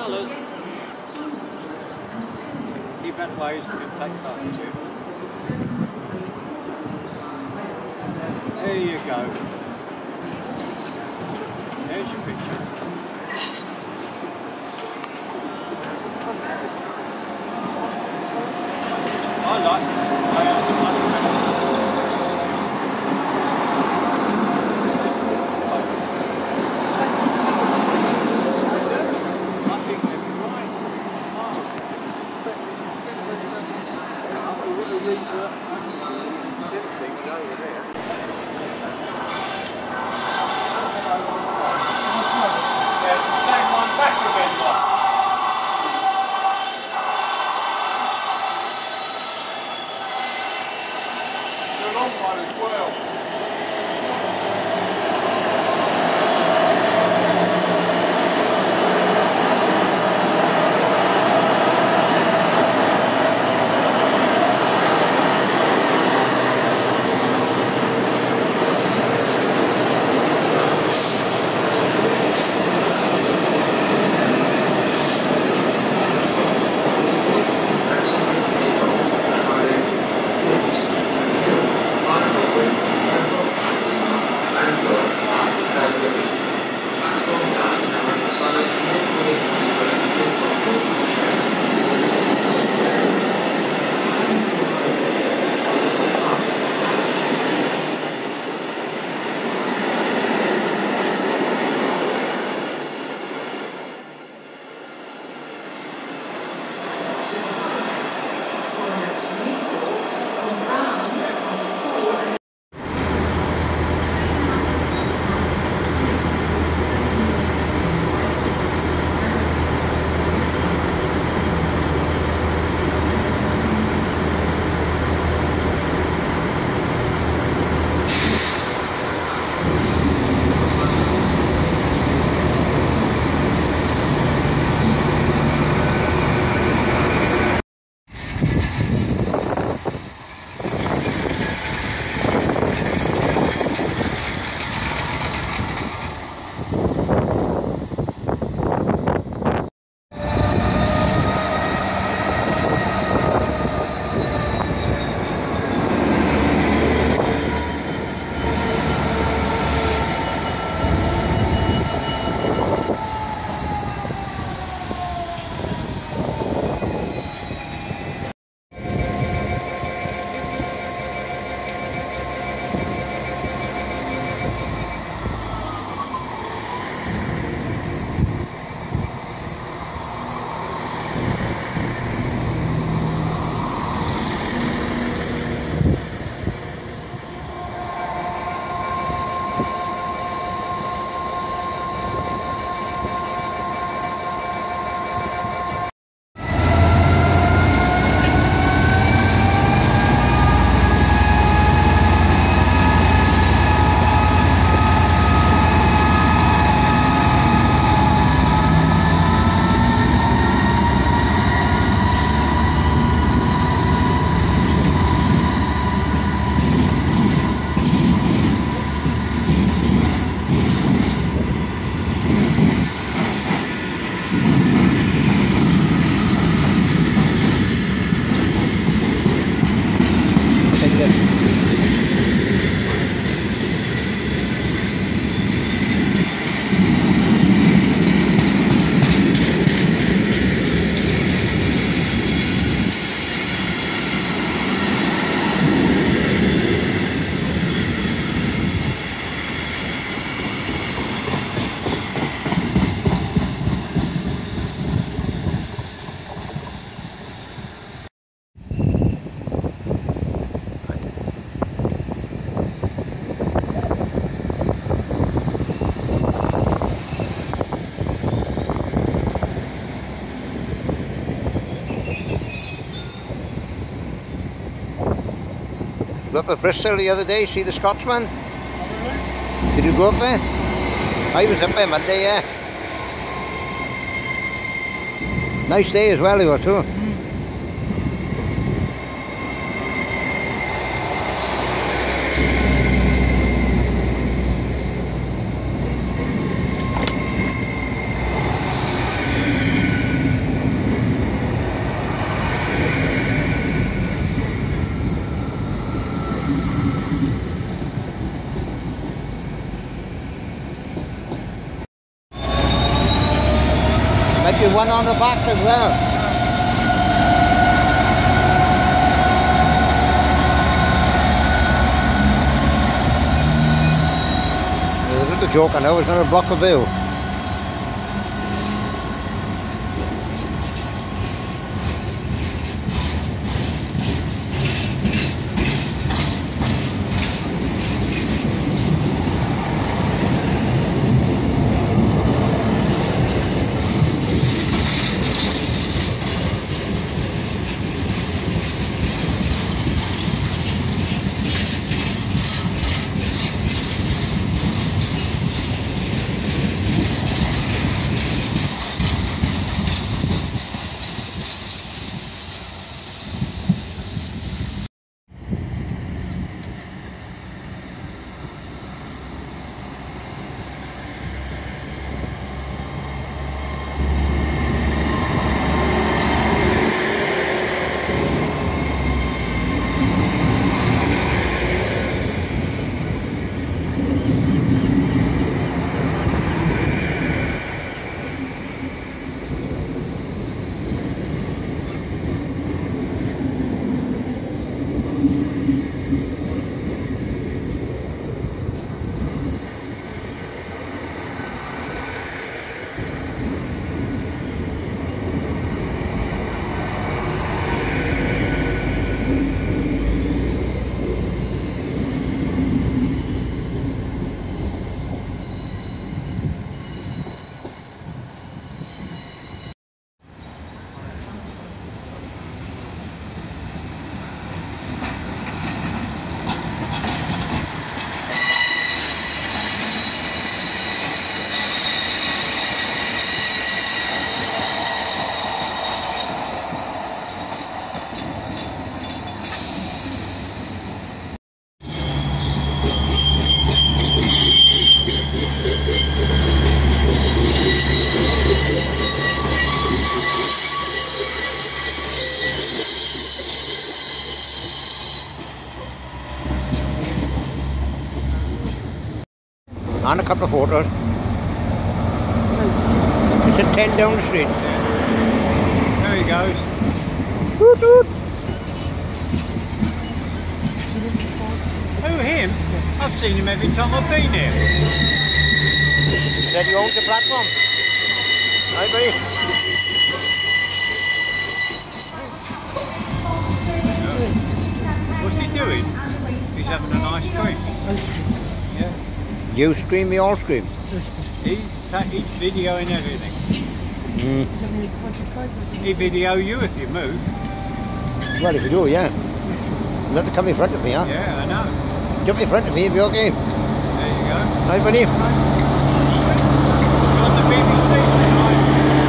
colours. Different ways to take photos here. There you go. There's your pictures. I like Up at Bristol the other day, see the Scotsman? Did you go up there? I was up there Monday, yeah. Nice day as well, you were too. one on the back as well. There's a joke I know, it's going to block the view. And a couple of photos. It's a 10 down the street. There he goes. Toot toot. Who, him? I've seen him every time I've been here. Said he owns the platform. Hi, buddy. What's he doing? He's having an ice cream. Yeah. You scream, we all scream. He's videoing everything. Mm. He video you if you move. Well, if you do, yeah. You have to come in front of me, huh? Yeah, I know. Jump in front of me if you're okay. There you go. Hi, buddy. You're on the BBC tonight.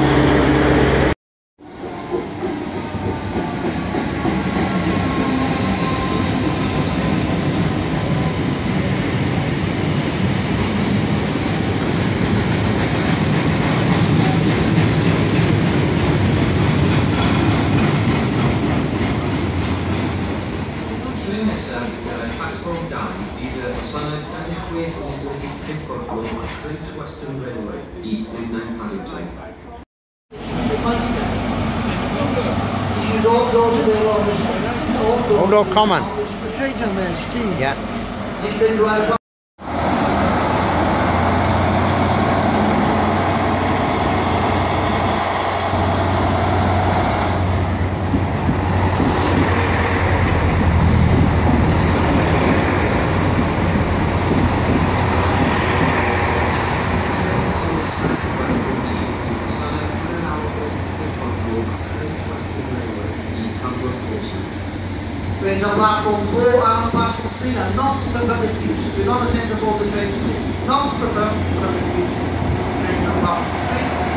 Hold on, come on. Yeah. Trains on platform 4 and platform 3 are not for public use. Do not attend aboard the train today. Not for public use. Trains on platform 3.